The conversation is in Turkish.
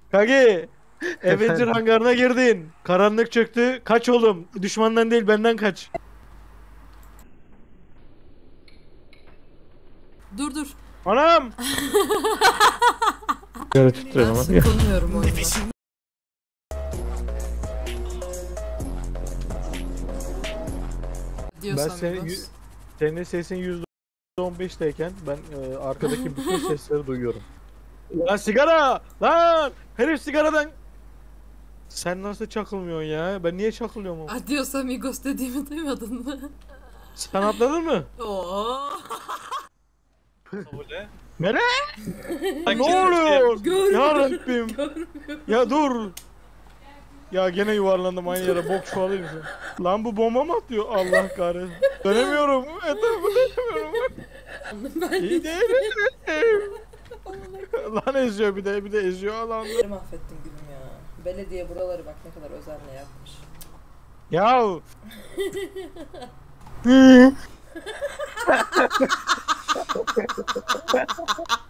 Kagi, Avenger Efendim. hangarına girdin. Karanlık çöktü. Kaç oğlum. Düşmandan değil benden kaç. Dur dur. Anam! Sigara tutuyorum Ben ama. sıkılmıyorum oyunda. Ben Diyorsan senin, biraz. senin sesin %15'teyken ben arkadaki bütün sesleri duyuyorum. Lan sigara! Lan! Herif sigaradan... Sen nasıl çakılmıyorsun ya? Ben niye çakılıyorum ama? Adios amigos dediğimi duymadın mı? Sen atladın mı? Oo. Mele? Ne oluyor? Ya Rabbim. Ya dur. Ya gene yuvarlandım aynı yere. Bok çuvalıyım sen. Lan bu bomba mı atıyor? Allah kahretsin. Dönemiyorum. Etrafı dönemiyorum. Ben İyi değil. Lan eziyor bir de eziyor lan. mahvettim gülüm ya. Belediye buraları bak ne kadar özenle yapmış. Ya.